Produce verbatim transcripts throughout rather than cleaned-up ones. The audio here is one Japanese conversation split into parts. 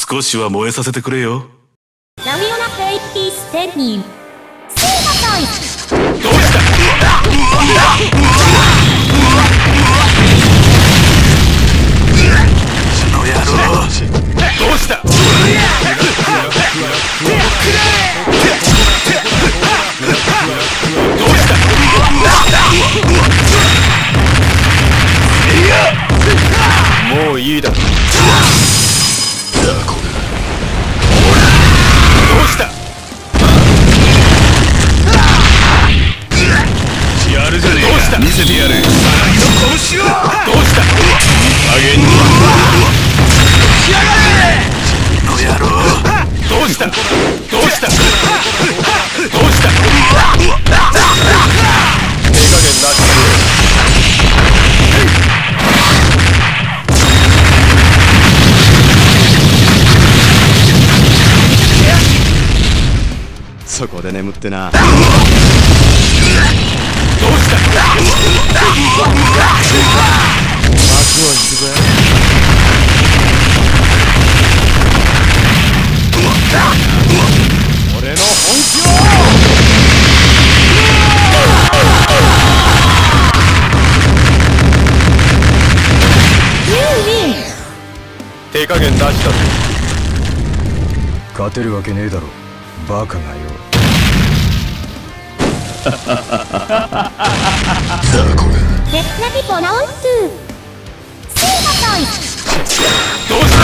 少しは燃えさせてくれよ。 ラウィオナペイピーステニーセーバサイどうしたこの野郎どうしたどうしたもういいだろ。どうしたやるじゃねえか。どうした見せてやる。さなぎの拳をどうした加減にしやがれこの野郎どうしたどうしたどうした手加減なしそこで眠ってな。 どうした幕を引くぜ。俺の本気を手加減なしだぜ。 勝てるわけねえだろバカがよ。 Get ready for round two. See the size. どうした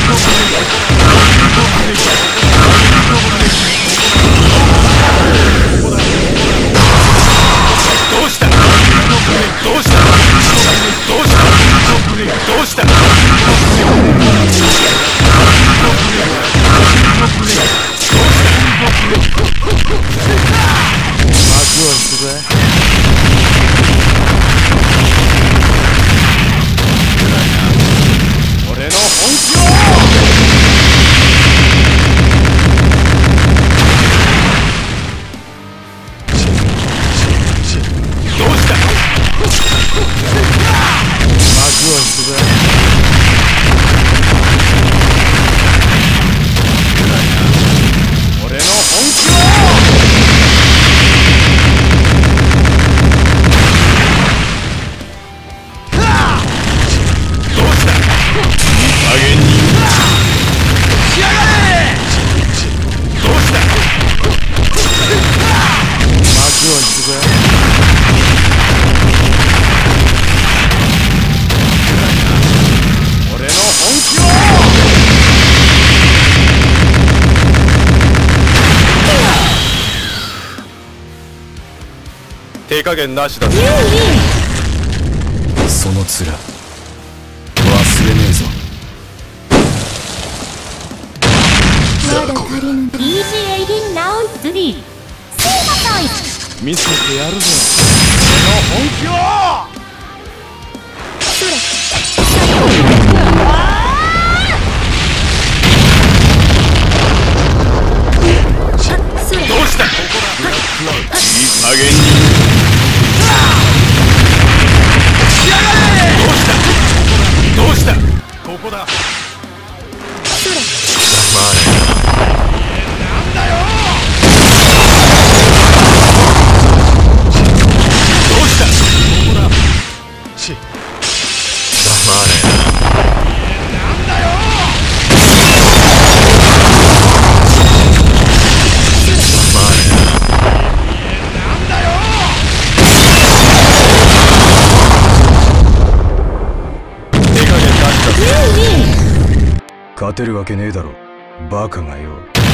どうしたどうしたどうしたどうした幕を引くぜ。俺の本気をどうした幕を引くぜ。俺の本気を手加減なしだぜ。 その面忘れねえぞ。 まだ足りぬ イージーエイティーン ラウンドスリー See the size. 見せてやるぞ俺の本気を。 それどうしたいい加減にしやがれ。どうしたどうしたここだ。 それまあねなんだよどうしたここだ。 しまあねなんだよ勝てるわけねえだろバカがよ。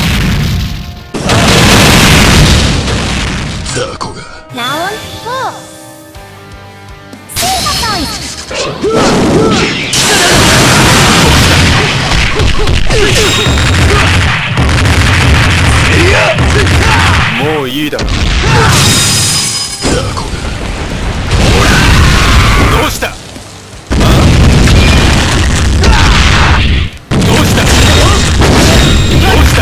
ザコがラウンドフォー See the size. もういいだろ。ザコがどうしたどうしたどうした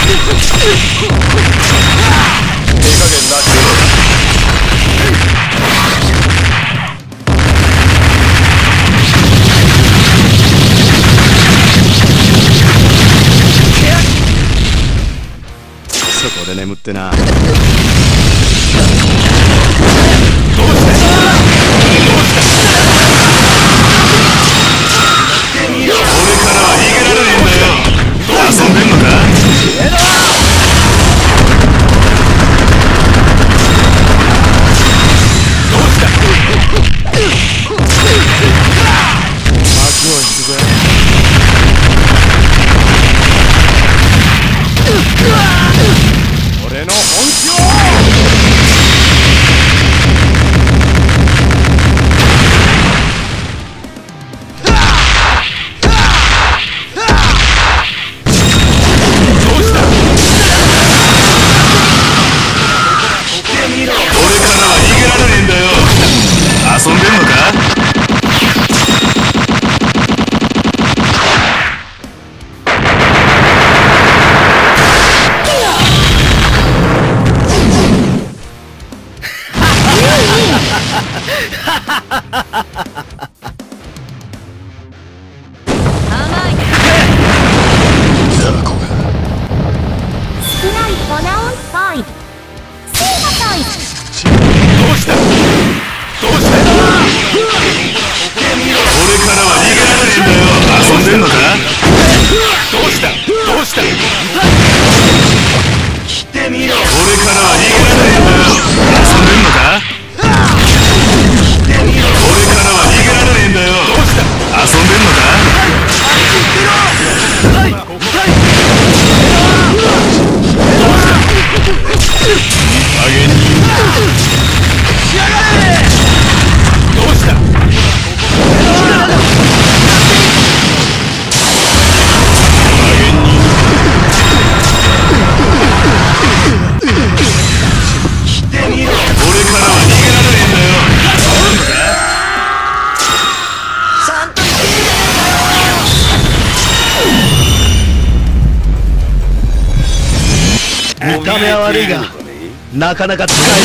手加減なしどってな。俺の本気を遊んでんのか？ 見た目は悪いがなかなか使え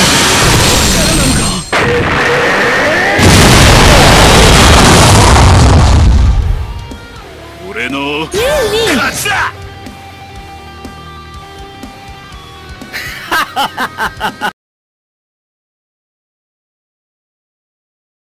る。俺の勝ちだ。